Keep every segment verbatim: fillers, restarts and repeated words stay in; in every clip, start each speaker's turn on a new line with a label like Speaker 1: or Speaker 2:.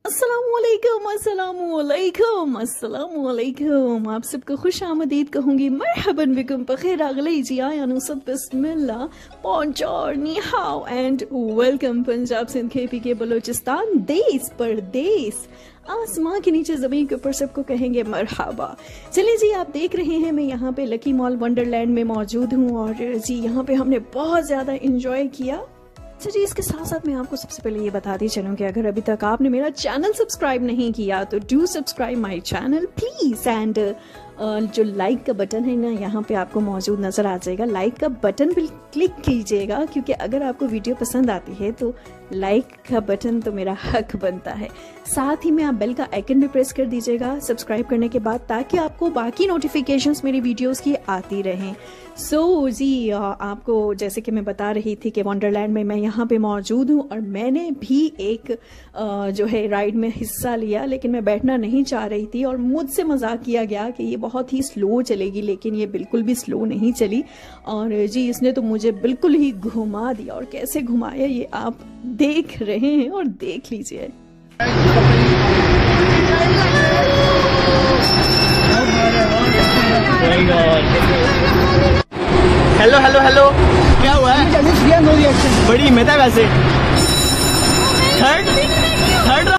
Speaker 1: अस्सलामुअलैकुम अस्सलामुअलैकुम अस्सलामुअलैकुम। आप सबको खुश आमदीद कहूँगी, मरहबन बिकुम, बखैर अगले जी आया नुसब बिस्मिल्लाह, पौंचौर नी how and welcome. Punjab Sindh KP के बलोचिस्तान, देश परदेश, आसमां के नीचे जमीन के ऊपर सबको कहेंगे मरहबा। चलिए जी, आप देख रहे हैं मैं यहाँ पे लकी मॉल वंडरलैंड में मौजूद हूँ और जी यहाँ पे हमने बहुत ज़्यादा इंजॉय किया। अच्छा जी, इसके साथ साथ मैं आपको सबसे पहले ये बताती चलूँ कि अगर अभी तक आपने मेरा चैनल सब्सक्राइब नहीं किया तो do subscribe my channel please. And जो लाइक का बटन है ना, यहाँ पे आपको मौजूद नज़र आ जाएगा, लाइक का बटन भी क्लिक कीजिएगा, क्योंकि अगर आपको वीडियो पसंद आती है तो लाइक का बटन तो मेरा हक बनता है। साथ ही में आप बेल का आइकन भी प्रेस कर दीजिएगा सब्सक्राइब करने के बाद, ताकि आपको बाकी नोटिफिकेशंस मेरी वीडियोस की आती रहें। सो so, जी आपको जैसे कि मैं बता रही थी कि वंडरलैंड में मैं यहाँ पे मौजूद हूँ और मैंने भी एक जो है राइड में हिस्सा लिया, लेकिन मैं बैठना नहीं चाह रही थी और मुझसे मजाक किया गया कि ये बहुत ही स्लो चलेगी, लेकिन ये बिल्कुल भी स्लो नहीं चली और जी इसने तो मुझे बिल्कुल ही घुमा दिया। और कैसे घुमाया ये आप देख रहे हैं और देख लीजिए।
Speaker 2: हेलो हेलो हेलो, क्या हुआ है? बड़ी हिम्मत है वैसे। थर्ड थर्ड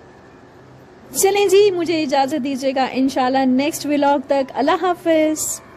Speaker 1: चलें जी, मुझे इजाज़त दीजिएगा, इंशाल्लाह नेक्स्ट व्लॉग तक। अल्लाह हाफिज़।